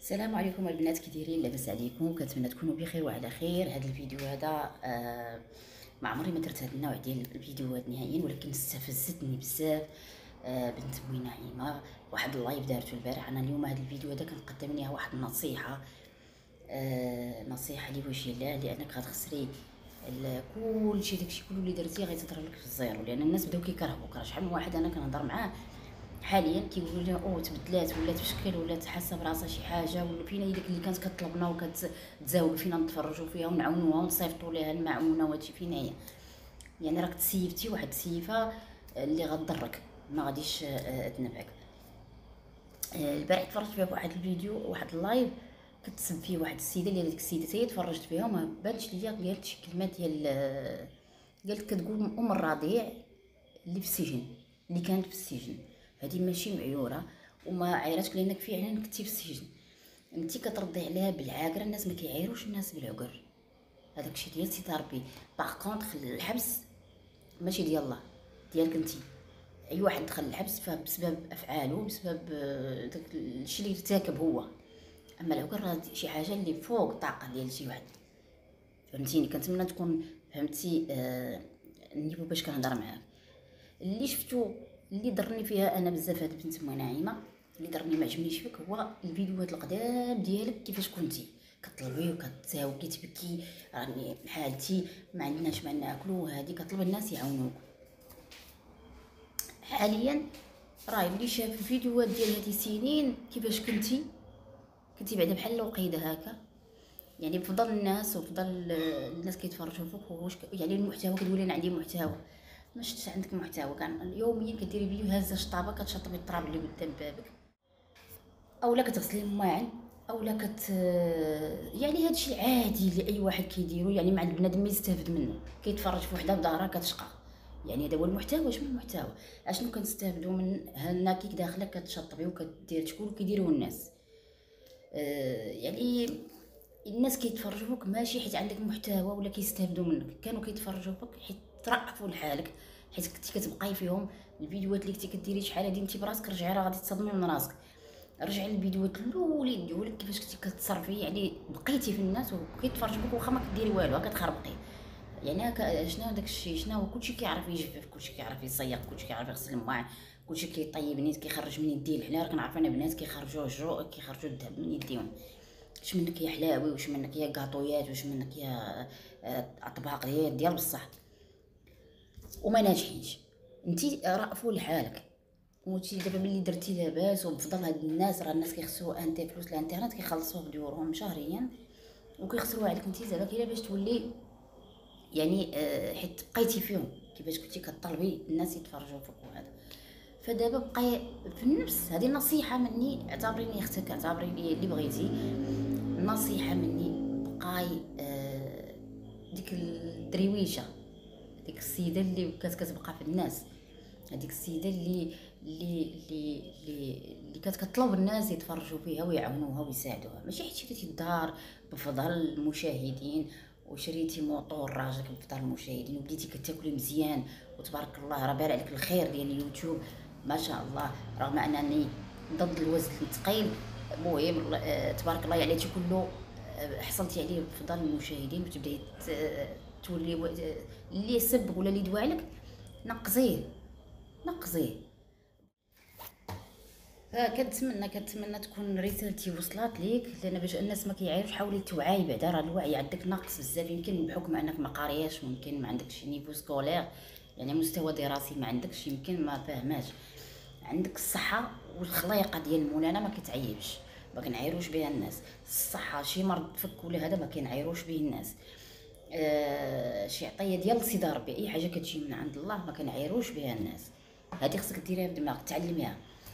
السلام عليكم البنات، كي دايرين؟ لاباس عليكم؟ كنتمنى تكونوا بخير وعلى خير. هذا الفيديو هذا ما عمري ما درت هذا النوع ديال الفيديوهات نهائيا، ولكن استفزتني بزاف. بنت بوي نعيمه واحد اللايف دارته البارح. انا اليوم هذا الفيديو هذا كنقدم ليها واحد النصيحه، نصيحه لوجه الله، لانك غتخسري كلشي داكشي كله اللي درتيه غيتضرب لك في الزيرو، لان الناس بداو كيكرهوك. راه شحال من واحد انا كنهضر معاه حاليا كيقولوا لي تبدلات ولات بشكل، ولات حاسه براسها شي حاجه، ولا فينا هي ديك اللي كانت كطلبنا وكتزاوق فينا نتفرجوا فيها ونعاونوها ونصيفطوا ليها المعونه وهادشي. فينا هي يعني راك تسيفتي واحد السيفه اللي غتضرك، ما غاديش تنفعك. البارح تفرجت فيها بواحد الفيديو، واحد اللايف كتسب فيه واحد السيده، اللي هذيك السيده حتى هي تفرجت فيها وما بانش ليا، قالت شي كلمات ديال قالت كتقول ام الرضيع اللي في السجن، اللي كانت في السجن. هذه ماشي معيوره وما عايراتك، لانك فعلا كنتي في السجن. انت كتردي عليها بالعاقره، الناس ما كيعايروش الناس بالعقر، هذاك الشيء ديال سي ربي. باغ كونطخ الحبس ماشي ديال الله، ديالك انت. اي واحد دخل الحبس فبسبب افعاله، بسبب داك الشيء اللي ارتكب هو. اما العقر راه شي حاجه اللي فوق الطاقه ديال شي واحد، فهمتيني؟ كنتمنى تكون فهمتي النيفو باش كنهضر معاك. اللي شفتو اللي ضرني فيها انا بزاف، هاد بنت مو نعيمه، اللي ضرني ما عجبنيش فيك هو الفيديوهات القدام ديالك، كيفاش كنتي كطلبي وكتساوقي تبكي، راني حالتي ما عندناش ما ناكلو، هادي كطلب الناس يعاونوك. حاليا راه اللي شاف الفيديوهات ديال هادي سنين كيفاش كنتي بعدا بحال الوقيده هكا، يعني بفضل الناس وبفضل الناس كيتفرجوا فيك. واش يعني المحتوى كتقولي انا عندي محتوى؟ ما شفتش عندك محتوى. كان يوميا كديري فيديو هازه شطابه كتشطبي التراب اللي قدام بابك، اولا كتغسلي الماعن، اولا يعني هادشي العادي اللي اي واحد كيديرو، يعني مع البنادم يستافد منه. كيتفرج في وحده بدارها كتشقى، يعني هذا هو المحتوى. شنو المحتوى؟ اشنو كنستافدوا من هناك داخله كتشطبي وكدير شكون كيديروه الناس؟ يعني الناس كيتفرجوا فيك ماشي حيت عندك محتوى ولا كيستافدوا منك، كانوا كيتفرجوا فيك حيت ترأفوا لحالك، حيت كنتي كتبقاي فيهم. الفيديوهات اللي كنتي كديري شحال هادي انت براسك رجعي، راه غادي تصدمي من راسك. رجعي للفيديوهات الاولين ديالك كيفاش كنتي كتصرفي، يعني بقيتي في الناس وكيتفرجوا فيك واخا ما كديري والو، كتخربقي. يعني هكا شنو داك الشيء؟ شنو هو؟ كلشي كيعرف يجفف، كلشي كيعرف يصيق، كلشي كيعرف يغسل الماعن، كلشي كيطيب نيت، كيخرج من يديه الحلا. راه كنعرف انا بنات كيخرجوا كيخرجوا الذهب من يديهم. واش منك يا حلاوي، واش منك يا كاطويات، واش منك يا اطباق ديال بصح وما ناجحينش. انتي رأفوا لحالك. وانتي دابا ملي درتي لاباس وبفضل هاد الناس، راه الناس كيخسروا فلوس الانترنت، كيخلصوه بديورهم شهريا وكيخسروا عليك انتي زعما كاينه باش تولي يعني حيت بقيتي فيهم كيفاش كنتي كطلبي الناس يتفرجوا فيك وهذا. فدابا بقاي في النفس. هذه نصيحه مني، اعتبريني اختك، اعتبريني اللي بغيتي، نصيحه مني. بقاي ديك الدرويشه، ديك السيده اللي كانت كتبقى في الناس، هذيك السيده اللي كانت كطلب الناس يتفرجوا فيها ويعاونوها ويساعدوها، ماشي حيت شريتي الدار بفضل المشاهدين وشريتي موطور راجلك بفضل المشاهدين وبديتي كتاكلي مزيان وتبارك الله راه بارع لك الخير ديال اليوتيوب ما شاء الله. رغم انني ضد الوزن الثقيل، المهم تبارك الله يعني هادشي كله حصلتي عليه بفضل المشاهدين، وتبداي تولي اللي يسبك ولا اللي يدوي عليك نقزيه نقزيه. كنتمنى تكون رسالتي وصلت ليك، لان باش الناس ما كيعرفوش حاولي توعي. بعدا راه الوعي عندك ناقص بزاف، يمكن بحكم انك ما قارياش، ممكن ما عندكش نيفو سكولير، يعني مستوى دراسي ما عندكش، يمكن ما فاهماش. عندك الصحه والخلايقه ديال مولانا ما كتعيبش، ما كنعايروش بها الناس. الصحه شي مرض فك ولا هذا ما كنعايروش به الناس. شي عطيه ديال سيدي ربي، اي حاجه كتجي من عند الله ما كنعايروش بها الناس. هذه خصك ديريها في دماغك، تعلميها.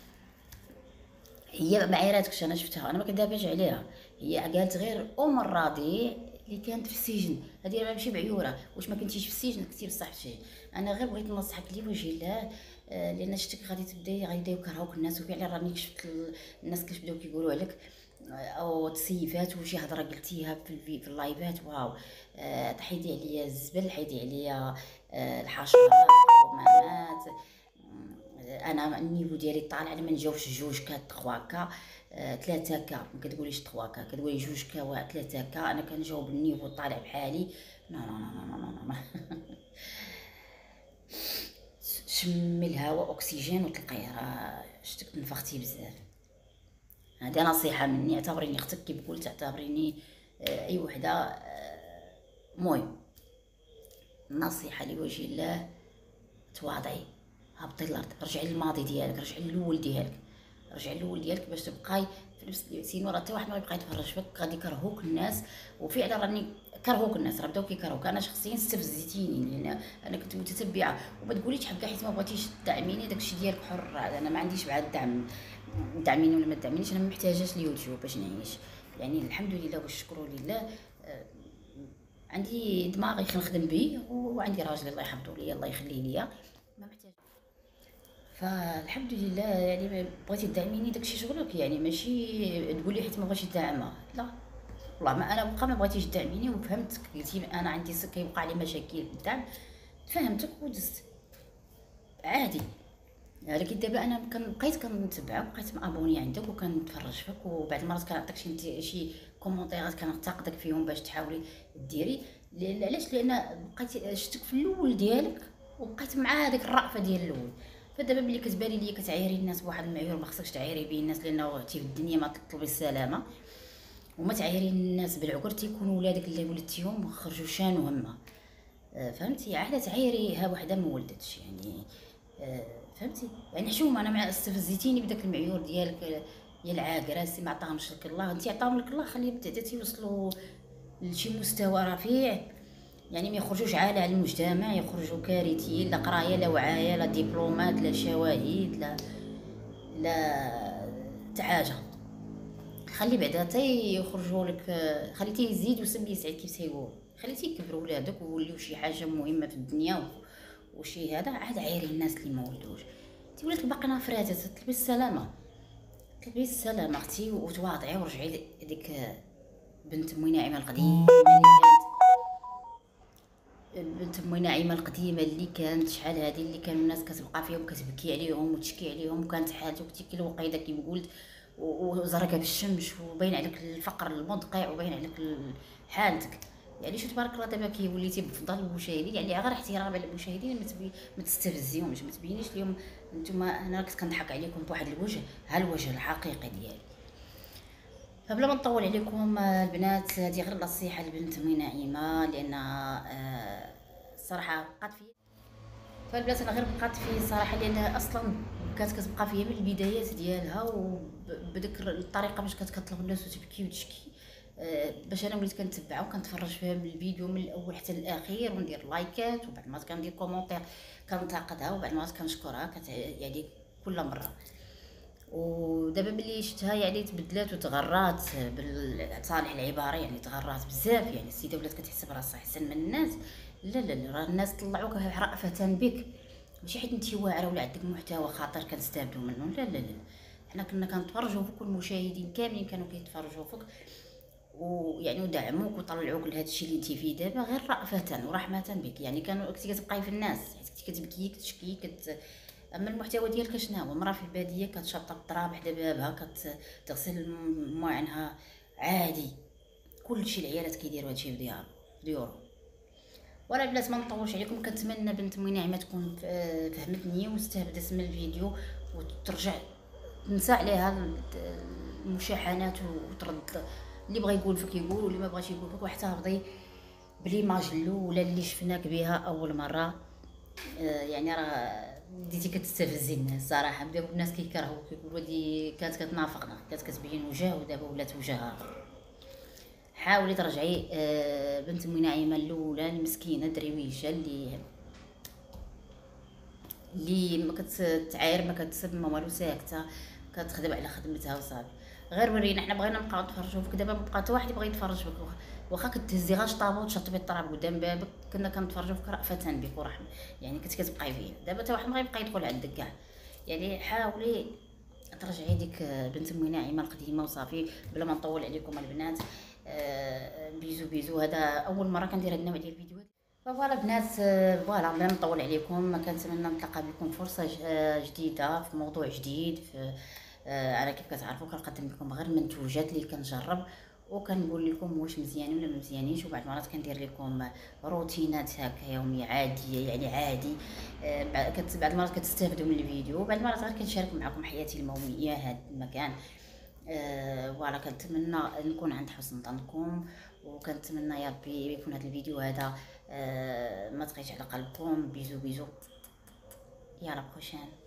هي ما عيراتكش، انا شفتها، انا ما كندافعش عليها. هي قالت غير ام الرضيع اللي كانت في السجن، هذه راه ماشي بعيوره. واش ما كنتيش في السجن؟ كنتي بصح في السجن. انا غير بغيت ننصحك لوجه الله، لان شفتك غادي غيبداو يكرهوك الناس، وفعلا راني شفت الناس كيفاش بداو كيقولوا عليك او تسيفات وشي هضره قلتيها في اللايفات. واو. حيدي عليا الزبل، حيدي عليا الحشرات، الحمامات، انا النيفو ديالي طالع، انا ما نجاوبش 2 كا 3 كا 3 كا، ما كتقوليش 3 كا، كتقولي 2 كا و 3 كا، انا كنجاوب النيفو طالع بحالي. لا لا لا لا لا لا. شمي الهواء اكسجين وتلقايه، راه شتك تنفختي بزاف. هذه نصيحه مني، اعتبريني اختك كيف قلت، اعتبريني اي وحده. المهم نصيحه لوجه الله، تواضعي، هبطي الارض، رجعي للماضي ديالك، رجعي للول ديالك، رجعي للول ديالك باش تبقاي في نفس سينو. راه حتى واحد ما يبقى يتفرج فيك، غادي يكرهوك الناس. وفعلا راني كرهوك الناس، راه بداو كيكرهوك. انا شخصيا استفزتيني لان انا كنت متتبعه. وما تقوليش حبكه حيت ما بغيتيش تدعميني، داكشي ديالك حر، انا ما عنديش مع الدعم. دعميني ولا ما دعمينيش، انا ما محتاجاش اليوتيوب باش نعيش. يعني الحمد لله والشكر لله. عندي دماغي خنخدم به، وعندي راجلي الله يحفظه ليا، الله يخليه ليا، ما محتاج. فالحمد لله. يعني بغيتي تدعميني داكشي شغلك، يعني ماشي تقولي حيت ما بغيتش دعمها، لا والله. ما انا بقى ما بغيتيش تدعميني وفهمتك، قلتي انا عندي كيوقع لي مشاكل في الدعم، فهمتك ودزت عادي. لكن دابا انا بقيت كنتبعك، بقيت مابوني عندك وكنتفرج فيك، وبعض المرات كنعطيك شي كومونتيرات كنعتقدك فيهم باش تحاولي ديري. علاش؟ لان بقيت شفتك في الاول ديالك وبقيت مع هذيك الرأفه ديال الاول. فدابا ملي كتبالي ليا كتعايري الناس بواحد المعيور ما خصكش تعايري به الناس، لانه تي في الدنيا ما تطلبي السلامه. وما تعايري الناس بالعقر، تيكونوا ولادك اللي ولدتيهم خرجوا شانوا هما. فهمتي؟ عاد تعايري ها وحده ما ولدتش يعني. فهمتي؟ يعني حشومه، انا مع استفزيتيني بداك المعيور ديالك يا العاقره، سي ما عطاهمش لك الله، انت عطاهم لك الله، خليهم تيوصلوا لشي مستوى رفيع. يعني ما يخرجوش عالة على المجتمع، يخرجوا كارثيين، لا قرايه لا وعايه لا دبلومات لا شواهد لا حاجه. خلي بعدا حتى يخرجوا لك، خليتيه يزيد وسمي يسعد كيف تيقول، خليتيه يكبروا ولادك ويوليو شي حاجه مهمه في الدنيا وشي هذا. عاد عايري الناس اللي ما ولدوش. انت ولات باقي نافرات، تطلبي السلامه، تطلبي السلامه اختي، وتواضعي ورجعي ديك بنت امي ناعمه القديمه بنت امي ناعمه القديمه اللي كانت شحال هذه، اللي كانوا الناس كتبقى فيهم كتبكي عليهم وتشكي عليهم، وكانت حالتك تيكي الوقيده كيما قلت، وزرقه بالشمس، وباين عليك الفقر المدقع، وباين عليك حالتك. يعني شو تبارك الله دابا كي وليتي بفضل المشاهدين، يعني غير احترام على المشاهدين، ما تستفزيهمش، ما تبينيش لهم نتوما انا كنت كنضحك عليكم بواحد الوجه، ها الوجه الحقيقي ديالي. فبلا ما نطول عليكم البنات، هذه غير نصيحه لبنت امي نعيمه، لان الصراحه بقات في. فالبنات انا غير بقات في صراحه، لان اصلا كانت كتبقى فيا من البدايات ديالها، وبديك الطريقه باش كانت كطلب الناس وتبكي وتشكي. باش انا وليت كنتبعها وكنتفرج فيها من الفيديو من الاول حتى الاخير، وندير لايكات، وبعد ما كندير كومونتير كنتقدها، وبعد ما كنشكرها يعني كل مره. ودابا ملي شفتها يعني تبدلات وتغرات بالصالح العباره، يعني تغرات بزاف. يعني السيده ولات كتحسب راسها احسن من الناس. لا لا لا، راه الناس طلعوك رأفة بك، ماشي حيت انت واعره ولا عندك محتوى خاطر كنستافدوا منه. لا لا لا، حنا كنا كنتفرجوا فيك، والمشاهدين كاملين كانوا كيتفرجوا فيك، ويعني ودعموك وطلعوك لهذا الشيء اللي انت فيه دابا غير رأفة ورحمة بك. يعني كانوا كنتي كتبقاي في الناس، كنتي كتبكي كتشكي اما المحتوى ديالك شنو هو؟ مرا في الباديه كتشطب التراب حدا بابها، كتغسل مواعنها عادي، كلشي العيالات كيديروا هادشي في ديورهم. ولا بلات ما نطولش عليكم، كنتمنى بنت امي نعيمه تكون فهمتني واستفدت من الفيديو، وترجع تنسى عليها المشاحنات، وترد اللي بغى يقول فيك يقول، واللي ما بغاش يقول فيك، واحتفظي بليماج الاولى اللي شفناك بها اول مره. يعني راه بديتي كتستفزي الناس صراحه، بداو الناس كيكرهوك كيقولوا هادي كانت كتنافقنا، كانت كتبين وجه ودابا ولات وجه اخر. حاولي ترجعي بنت امي نعيمه الاولى المسكينه درويشه اللي ما كتعاير ما كتسب ما والو، ساكته كتخدم على خدمتها وصافي. غير ورينا، حنا بغينا نبقاو نتفرجوا فيك، دابا مبقى حتى واحد يبغي يتفرج فيك، واخا كتهزي غاش طابو وتشطبي الطراب قدام بابك، كنا كنتفرجوا فيك رأفة بك ورحمه. يعني كنت كتبقاي فينا، دابا حتى واحد ما غيبقى يدخل عندك كاع. يعني حاولي ترجعي ديك بنت امي ناعمه القديمه وصافي. بلا ما نطول عليكم البنات، بيزو بيزو. هذا اول مره كندير هاد النوع ديال الفيديوهات. فوالا بنات، فوالا بلا ما نطول عليكم، كنتمنى نتلاقى بكم فرصه جديده في موضوع جديد. في انا كيف كتعرفوا كنقدم لكم غير المنتوجات اللي كنجرب، وكنقول لكم واش مزيانين ولا ما مزيانينش. وبعض المرات كندير لكم روتينات هكا يوميه عاديه، يعني عادي. بعض المرات كتستافدوا من الفيديو، وبعض المرات غير كنشارك معكم حياتي الموميه هذا المكان. فوالا كنتمنى نكون عند حسن ظنكم، وكنتمنى يا ربي يكون هذا الفيديو هذا ما تغيش على قلبكم. بيزو بيزو، يا لا بروشين.